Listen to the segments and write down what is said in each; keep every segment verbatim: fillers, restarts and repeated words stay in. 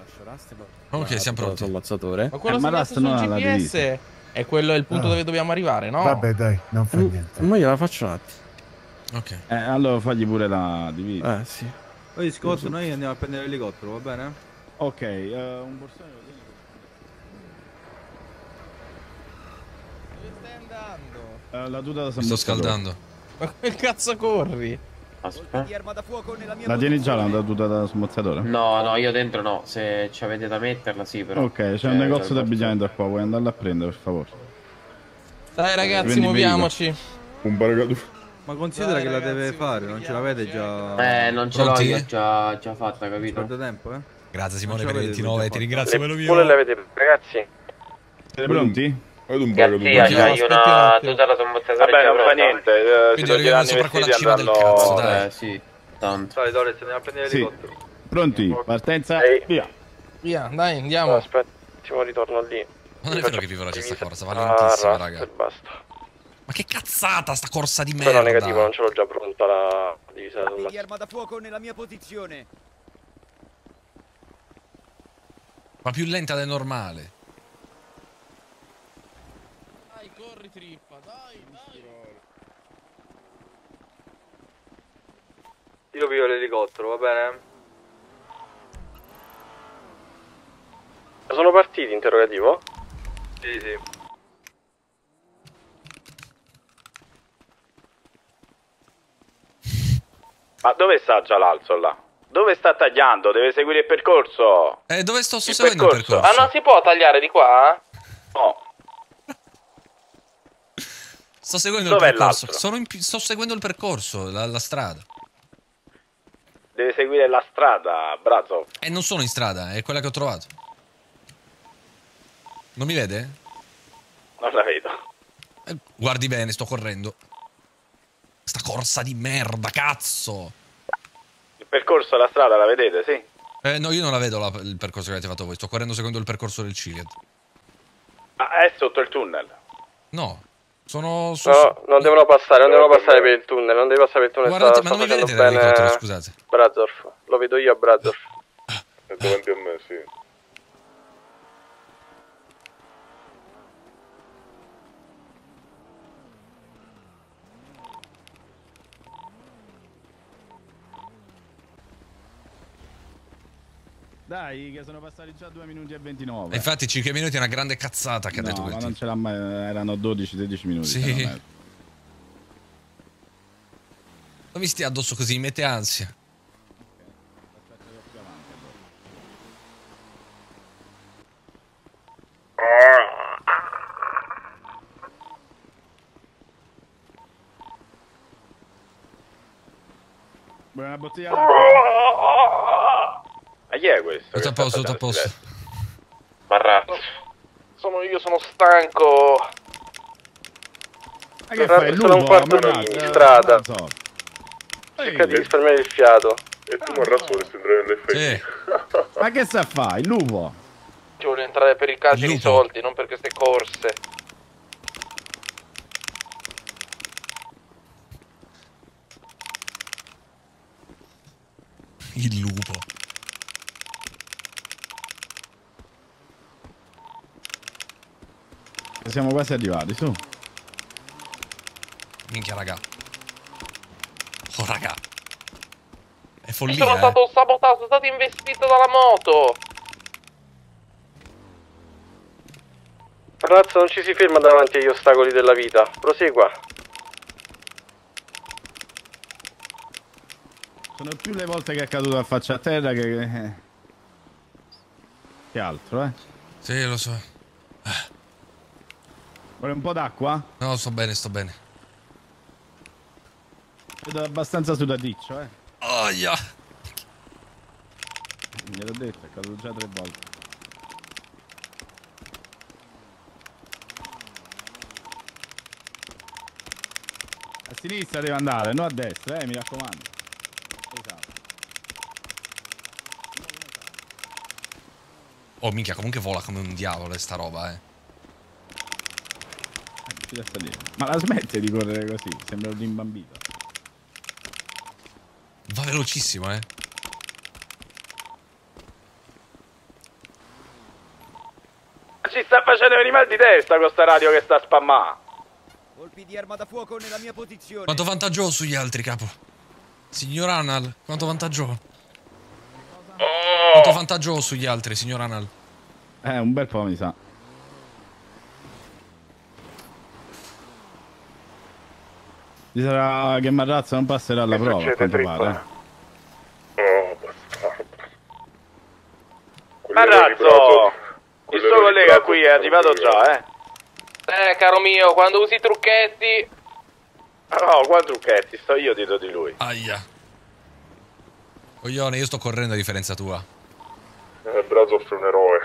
Ok, siamo pronti. L'ammazzatore. Ma quello Eh, ma segnato Rust sul non ha la G P S divisa. è quello, è il punto Ah. dove dobbiamo arrivare, no? Vabbè, dai, non fa Mm, niente. Ma gliela faccio un attimo. Ok. Eh, allora fagli pure la divisa. Eh, sì. Poi Scott, noi andiamo a prendere l'elicottero, va bene? Ok, eh, un borsone lo tieni. Dove stai andando? Eh, la tuta da Mi sto scaldando. Ma come cazzo corri? Aspetta. La tieni già la tuta da smozzatore? No, no, io dentro no. Se ci avete da metterla, sì, però. Ok, c'è Cioè, un negozio cioè, d'abbigliamento qua, vuoi andarla a prendere per favore? Dai ragazzi, Vendi muoviamoci. Un paracaduto. Ma considera Dai, che la ragazzi, deve fare, non ce l'avete già. Eh, non ce l'ho Pronti? io già, già fatta, capito? Perde tempo, eh? Grazie Simone Non per ce il l'avete ventinove, già ti fatto. ringrazio, ve lo mio. Pure le avete, ragazzi? Siete pronti? Garzia, Ok, c'hai aspetti un una attimo. tuta da smozzatore. Vabbè, non fa niente. eh, Si Quindi toglieranno arriviamo i sopra quella vestiti cima del andranno... cazzo, dai. Eh, sì, tanto. Dai, Doris, andiamo a prendere Sì. l'elicottero. Pronti? Partenza? Ehi. Via. Via, dai, andiamo. Aspetta, un attimo, ritorno lì. Non è vero che vivola c'è sta corsa, va Ah, lentissima, Rust, raga. e basta. Ma che cazzata sta corsa di Però merda. negativo, non ce l'ho già pronta la divisa della... Di arma da fuoco nella mia posizione. Ma più lenta del normale. Dai, corri trippa, dai, dai. Io piglio l'elicottero, va bene? Sono partiti, interrogativo? Sì, sì. Ma dove sta già l'alzo là? Dove sta tagliando? Deve seguire il percorso. Eh, dove sto? Sto Il seguendo il percorso. percorso. Ah, non si può tagliare di qua? No. Sto seguendo Dov'è il percorso. l'altro? Sono in pi- sto seguendo il percorso, la, la strada. Deve seguire la strada, Brazov. E non sono in strada, è quella che ho trovato. Non mi vede? Non la vedo. Eh, guardi bene, sto correndo. Sta corsa di merda, cazzo! Il percorso, la strada, la vedete, sì? Eh, no, io non la vedo la- il percorso che avete fatto voi. Sto correndo secondo il percorso del Ciliad. Ah, è sotto il tunnel. No, sono su... No, non devono passare, non devono passare per il tunnel, non devi passare per il tunnel. Guardate, sta, ma non mi sta vedete facendo l'elicottero, bene scusate. Brazov, lo vedo io a Brazov. È davanti a me, sì. Dai, che sono passati già due minuti e ventinove. E infatti cinque minuti è una grande cazzata che ha no, detto ma quel non tipo. ce l'ha mai, erano dodici sedici minuti. Sì. se non è- Non mi stia addosso così, mi mette ansia. Vuoi una bottiglia Ma chi è questo? Tutto a posto, tutto a posto. Marrazzo. Sono io, sono stanco. Ma che Sono fai? Il sono un lupo? quarto Ma d'ora in no, strada. non so. Cerca di risparmiare il fiato. E tu Marrazzo vorresti entrare nell'F I. Sì. Ma che sta a fare? Il lupo? Ci voglio entrare per i casi Il di lupo. soldi, non per queste corse. Il lupo. Siamo quasi arrivati, su. Minchia, raga. Oh, raga. È follia, Sono eh. stato sabotato, sono stato investito dalla moto. Ragazzi, non ci si ferma davanti agli ostacoli della vita. Prosegua. Sono più le volte che è caduto a faccia a terra che... eh, che altro, eh? Sì, lo so. Vuole un po' d'acqua? No, sto bene, sto bene. Vedo abbastanza sudaticcio, eh? Aia. Gliel'ho detto, è caduto già tre volte. A sinistra deve andare, non a destra, eh, mi raccomando. Esatto. Oh, minchia, comunque vola come un diavolo sta roba, eh. Ci da salire. Ma la smette di correre così, sembra un rimbambito. Va velocissimo, eh. ci sta facendo venire mal di testa con sta radio che sta spammando. Colpi di arma da fuoco nella mia posizione. Quanto vantaggio ho sugli altri, capo? Signor Anal, quanto vantaggio ho? Oh. Quanto vantaggio ho sugli altri, signor Anal? Eh, un bel po' mi sa. Ci sarà che Marrazza non passerà alla prova, a quanto pare. Oh, bastardo. Marrazzo, il suo collega qui è arrivato già, eh. Eh, caro mio, quando usi i trucchetti... No, qua trucchetti, sto io dietro di lui. Aia. Coglione, io sto correndo a differenza tua. Eh, Brazov è un eroe.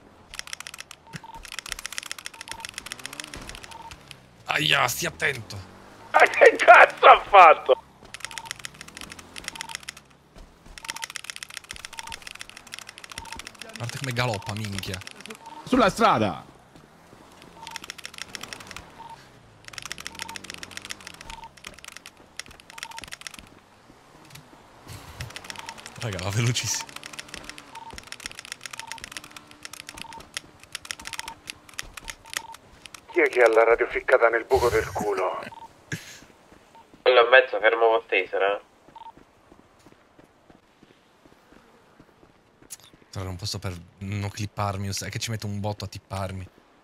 Aia, stia attento. Ma che cazzo ha fatto? Guarda come galoppa, minchia. Sulla strada! Raga, va velocissimo. Chi è che ha la radio ficcata nel buco del culo? Quello in mezzo fermo con taser, eh. Allora, non posso per non clipparmi, è che ci metto un botto a tipparmi.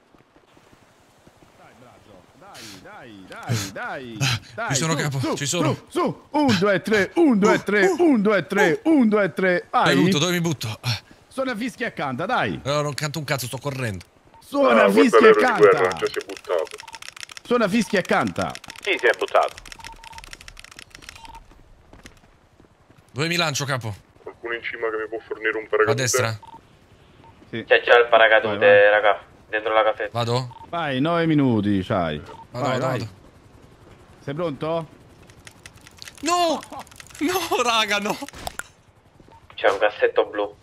Dai, dai, dai, dai, dai. Ci sono, su, capo, su, ci sono. Su, su, un, due, tre, un, due, tre, un, due, tre, un, due, tre. Dove Vai. mi butto, dove mi butto? Suona fischia e canta, dai. No, non canto un cazzo, sto correndo. Suona Ah, guarda fischia e l'aereo di guerra, canta. già si è buttato. Suona fischia e canta. Chi si è buttato? Dove mi lancio, capo? Qualcuno in cima che mi può fornire un A paracadute? destra? C'è già il paracadute, Vai, vai. raga. Dentro la cassetta. Vado? Vai, nove minuti, c'hai. Vado, Vai, vado, vai. vado. Sei pronto? No! No, raga, no! C'è un cassetto blu.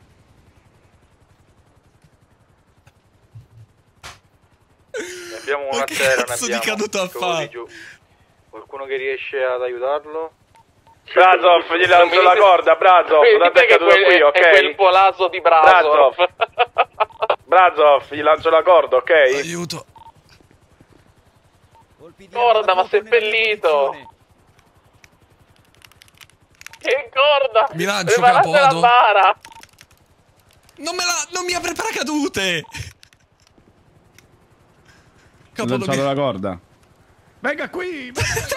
Ne abbiamo Ma una che terra, ne cazzo di abbiamo. caduta a Solo fare? di giù. Qualcuno che riesce ad aiutarlo? Brazov, gli lancio la corda, Brazov, tanto è caduto qui, ok? È quel polazo di Brazov. Brazov, gli lancio la corda, ok? Aiuto. Colpi di Corda, arma da ma fuoco nella mia seppellito. posizione. Che corda! Mi lancio, Preparate capo, la vado. bara! Non me la... non mi apre il paracadute! Ho Capo, non lanciato mi... la corda. Venga qui!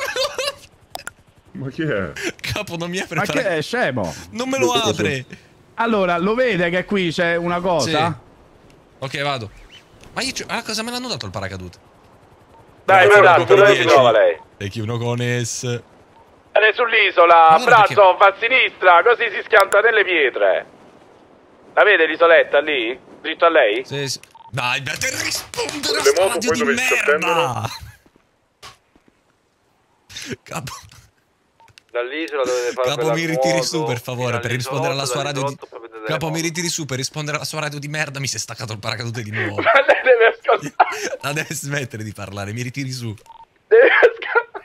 Ma chi è? Capo, non mi apre Ma il che paracadute. è, scemo? Non me lo apre! Allora, lo vede che qui c'è una cosa? Sì. Ok, vado. Ma io... c'ho- Ah, cosa me l'hanno dato il paracadute? Dai, Grazie, Brazov, Coco dove si dieci. trova lei? E chi uno con es... È sull'isola, Ma guarda Brazov, a sinistra, così si schianta nelle pietre. La vede l'isoletta lì? Dritto a lei? Sì, sì. Dai, per rispondere a Le sta moto radio poi di dove si merda! Capo, Dall'isola dovete fare capo quella mi ritiri nuoto su per favore, per fino rispondere alla sua radio di... dall'isolotto, poi vedete Capo, le mi moto. ritiri su per rispondere alla sua radio di merda, mi si è staccato il paracadute di nuovo. Ma lei deve ascoltare. La deve smettere di parlare, mi ritiri su. Deve ascoltare.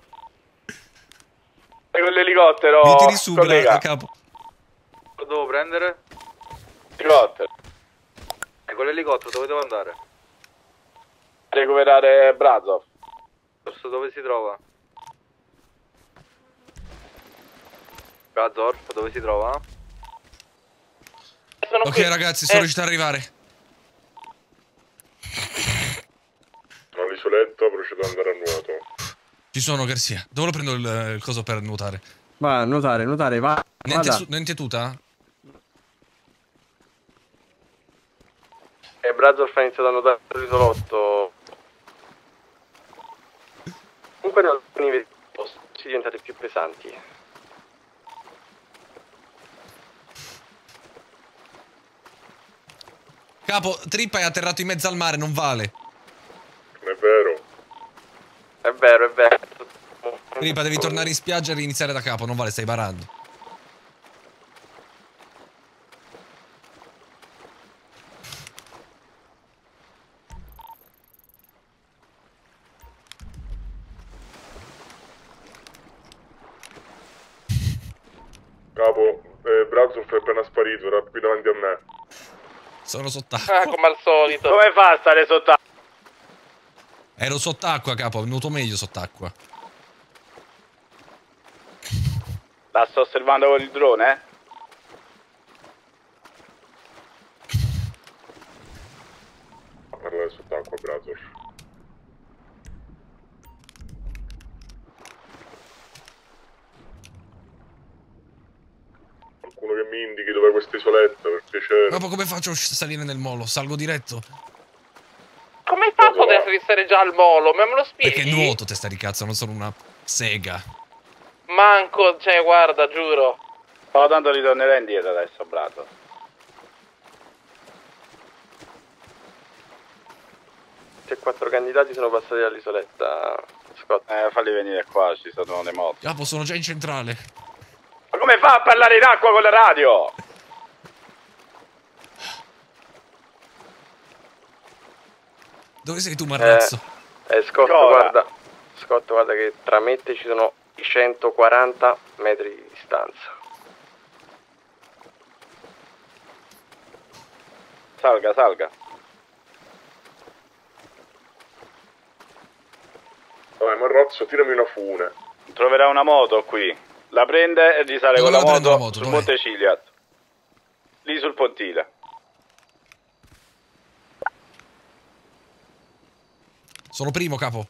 Con l'elicottero. Mi ritiri su, collega. bra- capo. Lo devo prendere? Elicottero. E con l'elicottero dove devo andare? Recuperare Brazov. Posto dove si trova? Gazorf, dove si trova? Sono Ok qui. ragazzi, sono Eh, riuscito ad arrivare. All'isoletta procedo ad andare a nuoto. Ci sono, Garcia. Dove lo prendo il, il coso per nuotare? Va, nuotare, nuotare, va. Niente, Vada. su, niente tuta? E Brazov ha iniziato a nuotare l'isolotto. Comunque no, alcuni posti diventate più pesanti. Capo, Trippa è atterrato in mezzo al mare, non vale. Non è vero? È vero, è vero. Trippa, devi tornare in spiaggia e riniziare da capo, non vale, stai barando. Capo, eh, Brazov è appena sparito, era qui davanti a me. Sono sott'acqua. Ah, come al solito. Come fa a stare sott'acqua? Ero sott'acqua, capo, è venuto meglio sott'acqua. La sto osservando con il drone, eh? Parlare sott'acqua, Brazor. Qualcuno che mi indichi dov'è questa isoletta, per piacere. Capo, come faccio a salire nel molo? Salgo diretto? Come fa a poter essere già al molo? Ma me lo spieghi? Perché nuoto, testa di cazzo, non sono una sega. Manco, cioè, guarda, giuro. Oh, tanto ritornerà indietro adesso, Brato. Se quattro candidati sono passati dall'isoletta, Scott. Eh, falli venire qua, ci sono le moto. Capo, sono già in centrale. Ma come fa a parlare in acqua con la radio? Dove sei tu, Marrazzo? Eh, Scott, Ancora? guarda. Scott, guarda che tra me e te ci sono i centoquaranta metri di distanza. Salga, salga. Dai, Marrazzo, tirami una fune. Troverà una moto qui. La prende e risale Dove con la la prendo moto, la moto? sul Dov'è? Monte Ciliat. Lì sul pontile. Sono primo, capo.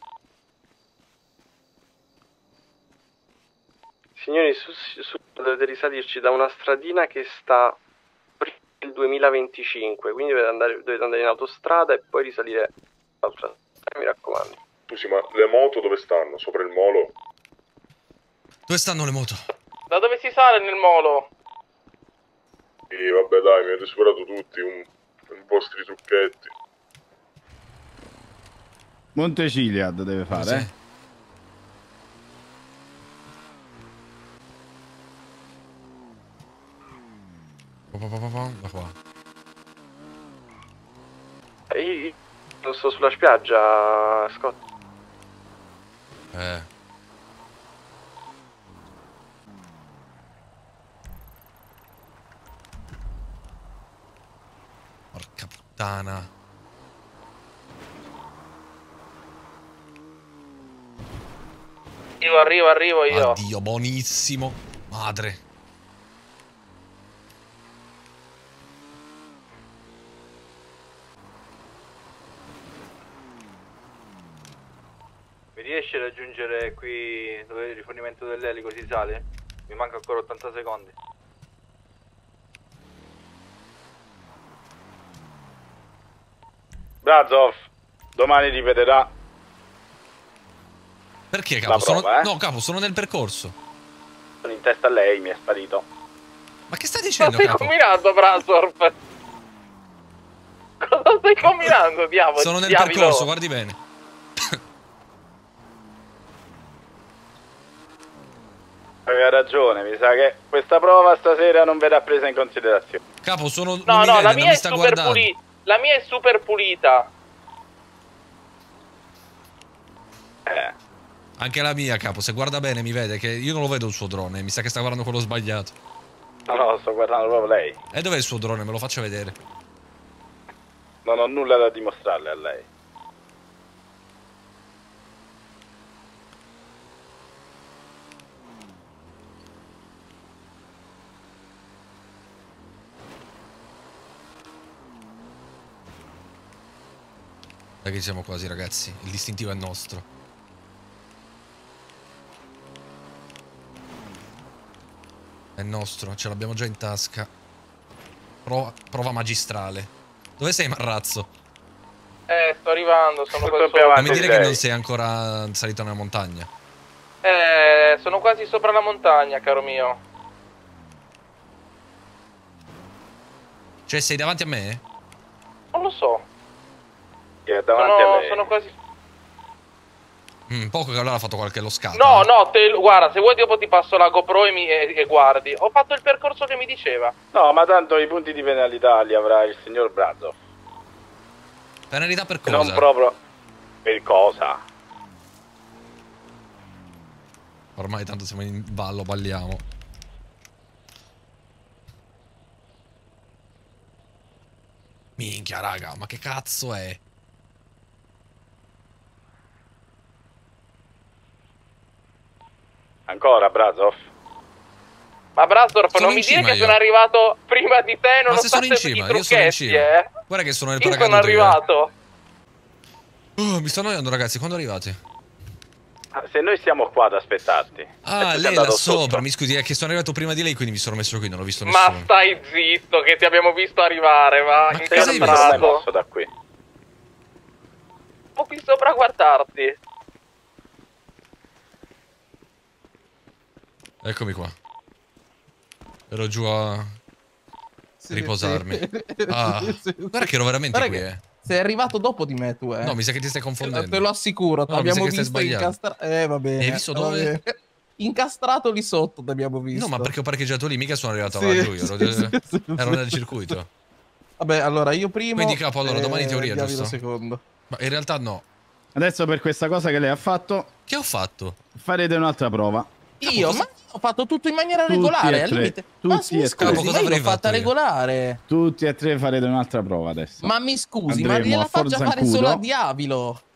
Signori, su, su, dovete risalirci da una stradina che sta prima del duemilaventicinque, quindi dovete andare, dovete andare in autostrada e poi risalire l'altra strada, mi raccomando. Scusi, ma le moto dove stanno? Sopra il molo? Dove stanno le moto? Da dove si sale nel molo? Sì, vabbè, dai, mi avete superato tutti, un, un vostri trucchetti. Monte Ciliad deve fare, Sì. eh? Pa, pa, pa, pa, pa, da qua. E io non sto sulla spiaggia, Scott. Eh. Porca puttana. Io arrivo, arrivo io. Addio, buonissimo. Madre. Mi riesci a raggiungere qui dove è il rifornimento dell'elico si sale? Mi manca ancora ottanta secondi. Brazov, domani ripeterà. Perché, capo? La Sono... prova, eh? No, capo, sono nel percorso. Sono in testa a lei, mi è sparito. Ma che stai Cosa dicendo, stai capo? combinando, Brasorf? Cosa stai combinando, diavolo? Sono nel diavolo? percorso, guardi bene. Aveva ragione, mi sa che questa prova stasera non verrà presa in considerazione. Capo, sono... No, non mi no, vede, la non mia mi è sta super guardando. pulita. La mia è super pulita. Eh, Anche la mia, capo, se guarda bene mi vede che io non lo vedo il suo drone, mi sa che sta guardando quello sbagliato. no, no, sto guardando proprio lei. E dov'è il suo drone? Me lo faccia vedere. Non ho nulla da dimostrarle a lei. Dai che siamo quasi, ragazzi. Il distintivo è nostro. È nostro, ce l'abbiamo già in tasca. Prova, prova magistrale. Dove sei, Marrazzo? Eh, sto arrivando, sono Tutto qua più sopra. avanti. Non mi dire di che lei. non sei ancora salito nella montagna. Eh, sono quasi sopra la montagna, caro mio. Cioè, sei davanti a me? Non lo so. Che è davanti a Sono, lei. sono quasi... Mm, poco che allora ha fatto qualche lo scatto. No, eh. no, te, guarda, se vuoi dopo ti passo la GoPro e, mi, e, e guardi. Ho fatto il percorso che mi diceva. No, ma tanto i punti di penalità li avrà il signor Brazov. Penalità per E cosa? non proprio per cosa. Ormai tanto siamo in ballo, balliamo. Minchia, raga, ma che cazzo è? Ancora, Brazov? Ma Brasdorf, Sono non in mi dire cima che io. sono arrivato prima di te, Ma se sono in nonostante cima, i io sono in trucchetti, cima. eh. Guarda che sono nel Io sono paracadute. io, eh. arrivato. Oh, mi sto annoiando, ragazzi, quando arrivate? Ah, se noi stiamo qua ad aspettarti. e Ah, tu sei lei là andato sopra, sotto. mi scusi, è che sono arrivato prima di lei, quindi mi sono messo qui, non ho visto nessuno. Ma stai zitto, che ti abbiamo visto arrivare, va. Ma In cosa hai Non sono mai castrato. mosso da qui. Sto qui sopra a guardarti. Eccomi qua. Ero giù a riposarmi. Ah, guarda che ero veramente Guarda qui, che eh. sei arrivato dopo di me, tu, eh. No, mi sa che ti stai Te confondendo. lo assicuro, ti No, mi sa abbiamo che stai visto sbagliando. incastrato. Eh, va bene. Hai visto va dove? bene. Incastrato lì sotto ti abbiamo visto. No, ma perché ho parcheggiato lì, mica sono arrivato Sì, laggiù, io ero, sì, sì, sì, ero sì. nel circuito. Vabbè, allora io primo. Quindi capo, allora, domani teoria, Diavolo giusto? secondo. Ma in realtà no. Adesso per questa cosa che lei ha fatto, Che ho fatto? farete un'altra prova. Io, cosa- ma ho fatto tutto in maniera Tutti regolare, e al tre. limite. Tutti ma mi e tre. scusi, Capo, cosa ma io l'ho avrei fatta fatto io? regolare. Tutti e tre farete un'altra prova adesso. Ma mi scusi, ma Andremo gliela a faccia fare Forzancudo. solo a Diavolo.